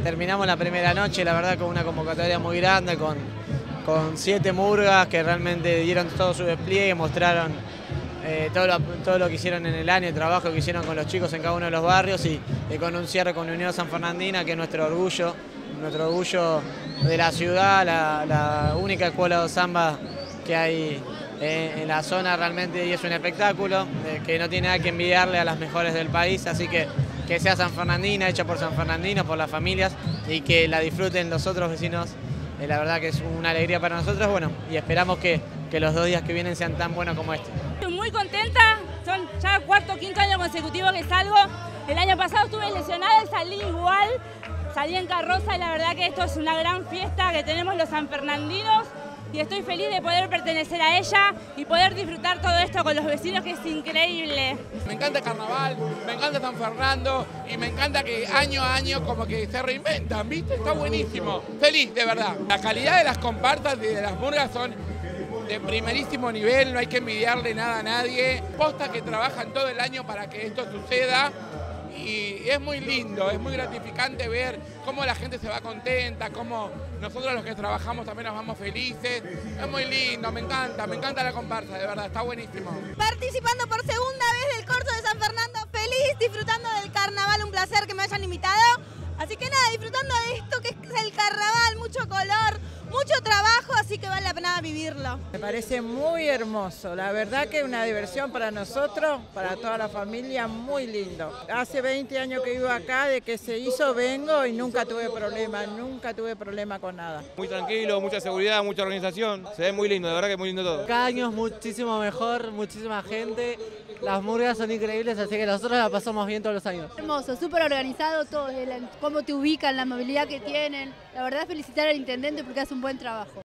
terminamos la primera noche, la verdad, con una convocatoria muy grande, con 7 murgas que realmente dieron todo su despliegue, mostraron todo lo que hicieron en el año, el trabajo que hicieron con los chicos en cada uno de los barrios y con un cierre con Unión San Fernandina, que es nuestro orgullo de la ciudad, la única escuela de samba que hay en la zona realmente, y es un espectáculo que no tiene nada que envidiarle a las mejores del país, así que sea San Fernandina, hecha por sanfernandinos, por las familias, y que la disfruten los otros vecinos. La verdad que es una alegría para nosotros, bueno, y esperamos que los 2 días que vienen sean tan buenos como este. Estoy muy contenta, son ya cuarto o quinto año consecutivo que salgo. El año pasado estuve lesionada y salí igual, salí en carroza, y la verdad que esto es una gran fiesta que tenemos los sanfernandinos, y estoy feliz de poder pertenecer a ella y poder disfrutar todo esto con los vecinos, que es increíble. Me encanta el carnaval, me encanta San Fernando y me encanta que año a año como que se reinventan, ¿viste? Está buenísimo. Feliz, de verdad. La calidad de las comparsas y de las murgas son de primerísimo nivel, no hay que envidiarle nada a nadie. Posta que trabajan todo el año para que esto suceda. Y es muy lindo, es muy gratificante ver cómo la gente se va contenta, cómo nosotros los que trabajamos también nos vamos felices. Es muy lindo, me encanta la comparsa, de verdad, está buenísimo. Participando por segunda vez del Corso de San Fernando, feliz, disfrutando del carnaval, un placer que me hayan invitado. Así que nada, disfrutando de esto que es el carnaval, mucho color, mucho trabajo, así que vale la pena vivirlo. Me parece muy hermoso, la verdad que es una diversión para nosotros, para toda la familia, muy lindo. Hace 20 años que vivo acá, de que se hizo vengo y nunca tuve problema con nada. Muy tranquilo, mucha seguridad, mucha organización, se ve muy lindo, de verdad que es muy lindo todo. Cada año es muchísimo mejor, muchísima gente, las murgas son increíbles, así que nosotros la pasamos bien todos los años. Hermoso, súper organizado todo, cómo te ubican, la movilidad que tienen. La verdad, felicitar al intendente porque hace un buen trabajo.